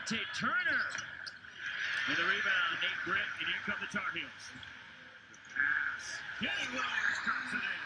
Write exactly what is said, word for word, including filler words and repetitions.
Devontae Turner. And the rebound, Nate Britt, and here come the Tar Heels. The pass. Kenny Williams comes it in.